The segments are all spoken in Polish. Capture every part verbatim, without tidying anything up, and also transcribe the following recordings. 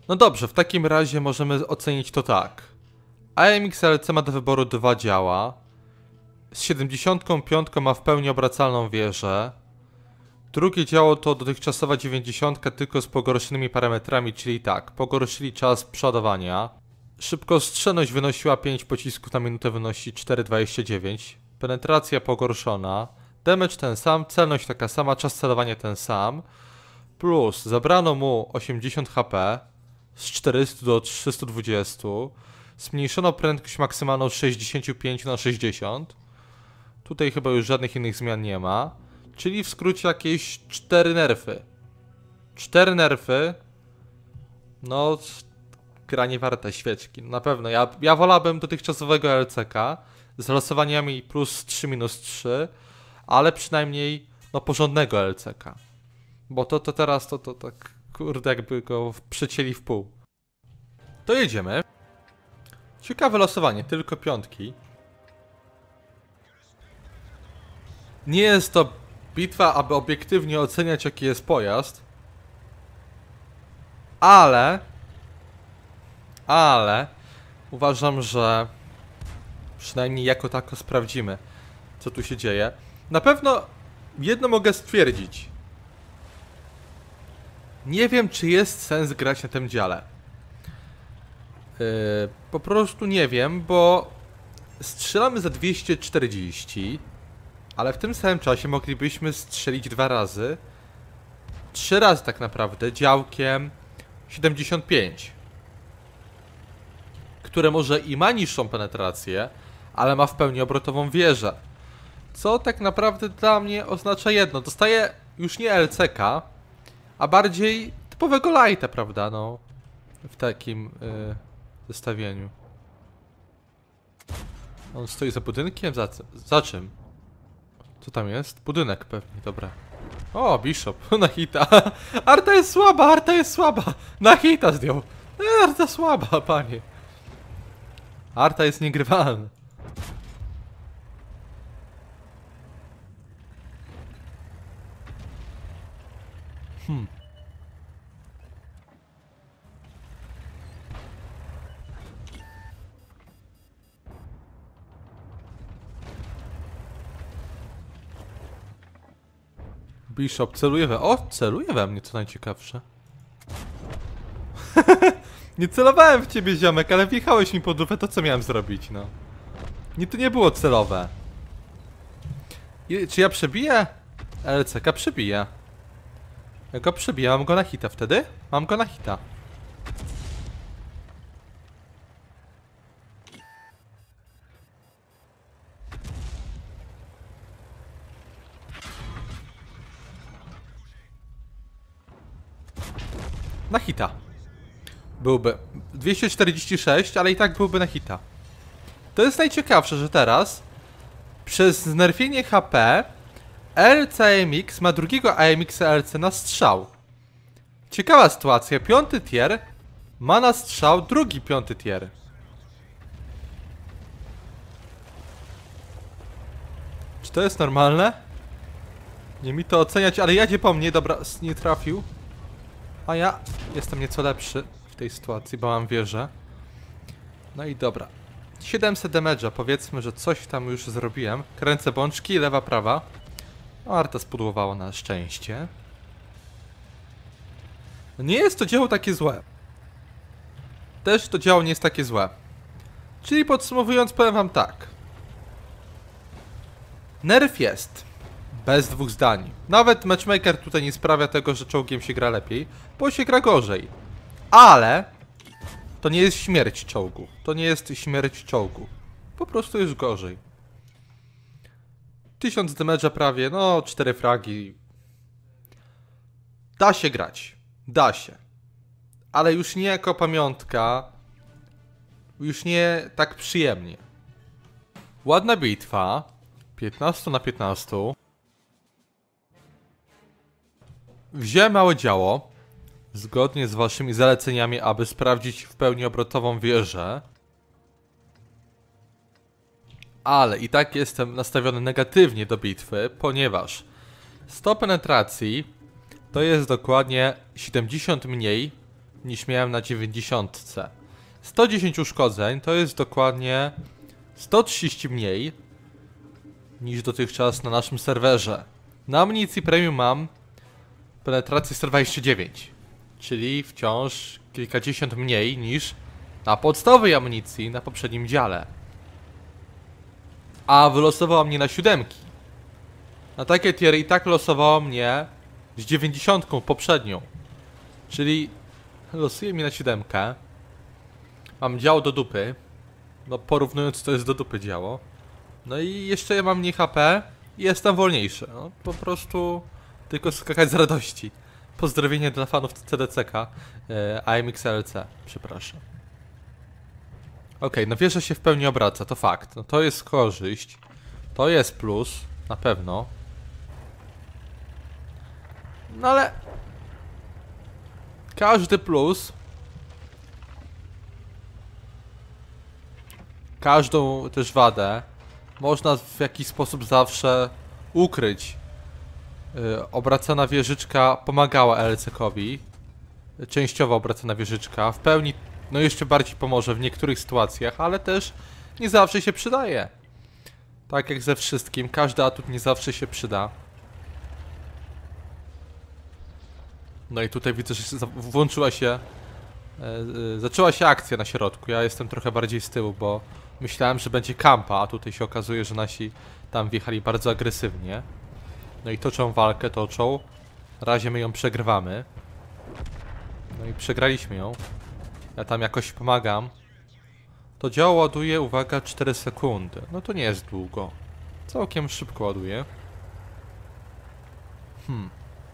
No dobrze, w takim razie możemy ocenić to tak. A M X L C ma do wyboru dwa działa. Z siedemdziesiątką piątką ma w pełni obracalną wieżę. Drugie działo to dotychczasowa dziewięćdziesiątka, tylko z pogorszonymi parametrami, czyli tak, pogorszyli czas przodowania. Szybkostrzelność wynosiła pięć pocisków na minutę, wynosi cztery dwadzieścia dziewięć. Penetracja pogorszona. Damage ten sam, celność taka sama, czas celowania ten sam. Plus zabrano mu osiemdziesiąt H P z czterystu do trzystu dwudziestu. Zmniejszono prędkość maksymalną z sześćdziesięciu pięciu na sześćdziesiąt. Tutaj chyba już żadnych innych zmian nie ma. Czyli w skrócie jakieś cztery nerfy. cztery nerfy. No, gra nie warta świeczki. Na pewno, ja, ja wolałbym dotychczasowego L C K z losowaniami plus trzy minus trzy, ale przynajmniej no porządnego L C K. Bo to, to teraz to, to tak kurde jakby go przecięli w pół. To jedziemy. Ciekawe losowanie, tylko piątki. Nie jest to bitwa, aby obiektywnie oceniać, jaki jest pojazd. Ale... Ale... Uważam, że... Przynajmniej jako tako sprawdzimy, co tu się dzieje. Na pewno jedno mogę stwierdzić. Nie wiem, czy jest sens grać na tym dziale. Yy, po prostu nie wiem, bo... Strzelamy za dwieście czterdzieści... Ale w tym samym czasie moglibyśmy strzelić dwa razy. Trzy razy tak naprawdę działkiem siedemdziesiąt pięć. Które może i ma niższą penetrację, ale ma w pełni obrotową wieżę. Co tak naprawdę dla mnie oznacza jedno. Dostaję już nie L C K, a bardziej typowego lighta, prawda, no. W takim yy, zestawieniu. On stoi za budynkiem? Za, za czym? Co tam jest? Budynek pewnie, dobra. O, Bishop, na hita. Arta jest słaba, Arta jest słaba. Na hita zdjął. E, Arta słaba, panie. Arta jest niegrywalna. Hmm. Bishop celuje we... O, celuje we mnie, co najciekawsze. Nie celowałem w ciebie, ziomek, ale wjechałeś mi pod lufę, to co miałem zrobić, no. Nie, to nie było celowe. I, czy ja przebiję? L C K przebiję. Ja go przebiję, mam go na hita wtedy? Mam go na hita. Na hita. Byłby dwieście czterdzieści sześć, ale i tak byłby na hita. To jest najciekawsze, że teraz przez znerfienie H P L C A M X ma drugiego A M X L C na strzał. Ciekawa sytuacja. Piąty tier ma na strzał drugi piąty tier. Czy to jest normalne? Nie mi to oceniać, ale jadzie po mnie. Dobra, nie trafił. A ja jestem nieco lepszy w tej sytuacji, bo mam wieżę. No i dobra. siedemset damage'a, powiedzmy, że coś tam już zrobiłem. Kręcę bączki, lewa, prawa. No, Arta spudłowała na szczęście. Nie jest to dzieło takie złe. Też to działo nie jest takie złe. Czyli podsumowując, powiem wam tak. Nerf jest. Bez dwóch zdań. Nawet matchmaker tutaj nie sprawia tego, że czołgiem się gra lepiej, bo się gra gorzej. Ale to nie jest śmierć czołgu. To nie jest śmierć czołgu. Po prostu jest gorzej. tysiąc damage'a prawie, no cztery fragi. Da się grać. Da się. Ale już nie jako pamiątka. Już nie tak przyjemnie. Ładna bitwa. piętnaście na piętnaście. Wziąłem małe działo, zgodnie z waszymi zaleceniami, aby sprawdzić w pełni obrotową wieżę. Ale i tak jestem nastawiony negatywnie do bitwy, ponieważ sto penetracji to jest dokładnie siedemdziesiąt mniej niż miałem na dziewięćdziesiątce. sto dziesięć uszkodzeń to jest dokładnie sto trzydzieści mniej niż dotychczas na naszym serwerze. Na amunicji premium mam penetrację sto dwadzieścia dziewięć, czyli wciąż kilkadziesiąt mniej niż na podstawowej amunicji na poprzednim dziale. A wylosowała mnie na siódemki. Na takie tiery i tak losowało mnie z dziewięćdziesiątką poprzednią. Czyli losuje mi na siódemkę. Mam działo do dupy. No porównując to jest do dupy działo. No i jeszcze ja mam mniej H P i jestem wolniejszy. No po prostu tylko skakać z radości. Pozdrowienie dla fanów C D C K, e, A M X L C, przepraszam. Okej, okay, no wieża się w pełni obraca, to fakt. No to jest korzyść. To jest plus, na pewno. No ale... Każdy plus... Każdą też wadę można w jakiś sposób zawsze ukryć. Yy, obracana wieżyczka pomagała L C K-owi. Częściowo obracana wieżyczka. W pełni, no jeszcze bardziej pomoże w niektórych sytuacjach, ale też nie zawsze się przydaje. Tak jak ze wszystkim, każdy atut nie zawsze się przyda. No i tutaj widzę, że włączyła się... Yy, zaczęła się akcja na środku. Ja jestem trochę bardziej z tyłu, bo myślałem, że będzie kampa, a tutaj się okazuje, że nasi tam wjechali bardzo agresywnie. No i toczą walkę, toczą. Na razie my ją przegrywamy. No i przegraliśmy ją. Ja tam jakoś pomagam. To działo ładuje, uwaga, cztery sekundy. No to nie jest długo. Całkiem szybko ładuje. Hmm.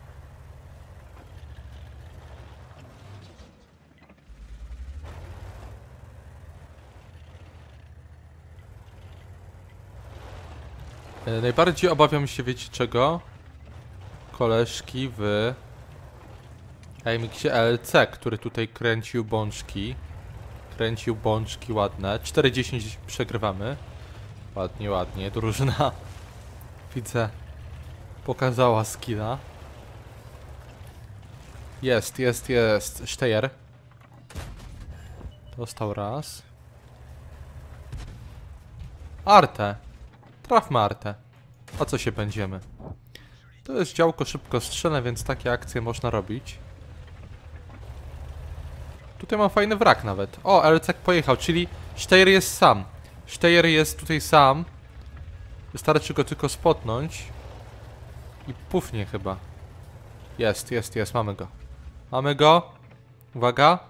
Najbardziej obawiam się, wiecie czego? Koleżki w A M X L C, który tutaj kręcił bączki. Kręcił bączki ładne. cztery dziesięć przegrywamy. Ładnie, ładnie. Drużyna, widzę, pokazała skilla. Jest, jest, jest. Steyer. Dostał raz. Arte. Trafmy Artę. O co się będziemy? To jest działko szybko strzelne, więc takie akcje można robić. Tutaj mam fajny wrak nawet. O, L C pojechał, czyli Steyer jest sam. Steyer jest tutaj sam. Wystarczy go tylko spotnąć. I pufnie chyba. Jest, jest, jest, mamy go. Mamy go. Uwaga.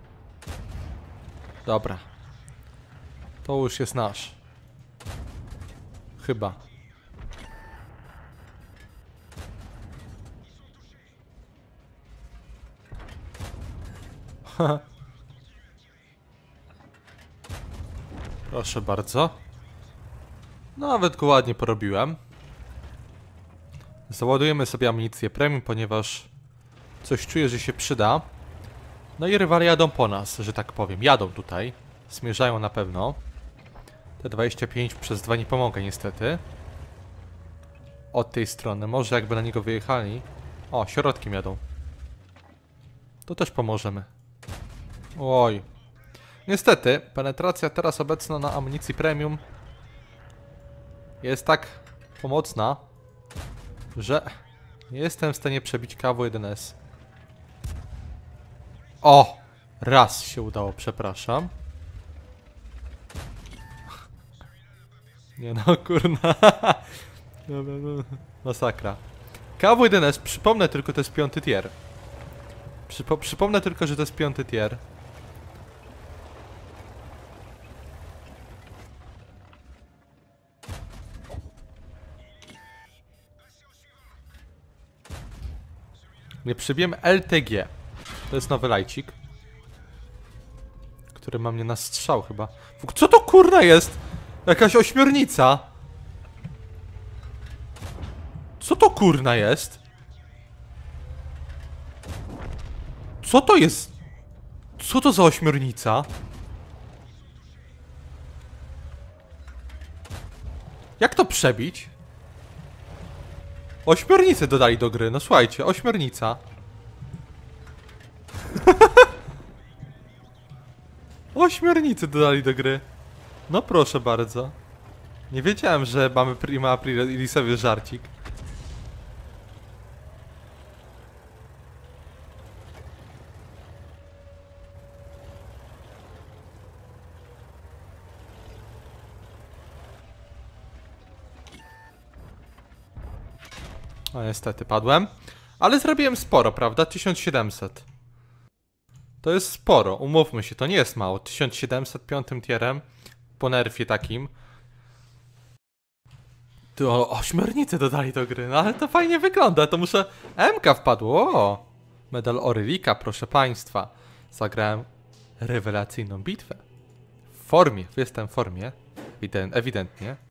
Dobra. To już jest nasz. Chyba. Proszę bardzo. Nawet go ładnie porobiłem. Załadujemy sobie amunicję premium, ponieważ coś czuję, że się przyda. No i rywale jadą po nas, że tak powiem. Jadą tutaj. Zmierzają na pewno. Te dwadzieścia pięć przez dwa nie pomogę niestety. Od tej strony. Może jakby na niego wyjechali. O, środkiem jadą. To też pomożemy. Oj. Niestety, penetracja teraz obecna na amunicji premium jest tak pomocna, że nie jestem w stanie przebić K W jeden S. O! Raz się udało, przepraszam. Nie no, kurna. Masakra. K W jeden S, przypomnę tylko, to jest piąty tier. Przypo przypomnę tylko, że to jest piąty tier. Nie przybiłem L T G. To jest nowy lajcik, który ma mnie na strzał chyba. Co to kurna jest? Jakaś ośmiornica. Co to kurna jest? Co to jest? Co to za ośmiornica? Jak to przebić? Ośmiornicę dodali do gry, no słuchajcie, ośmiornica. Ośmiornicy dodali do gry. No proszę bardzo. Nie wiedziałem, że mamy Prima Aprilisowy żarcik. No niestety padłem. Ale zrobiłem sporo, prawda? tysiąc siedemset. To jest sporo, umówmy się, to nie jest mało. tysiąc siedemset piątym tierem. Po nerfie takim. Tu o, ośmiornicy dodali do gry, no ale to fajnie wygląda, to muszę... M K wpadło, o! Medal Orylika, proszę państwa. Zagrałem rewelacyjną bitwę. W formie, jestem w formie. Ewidentnie.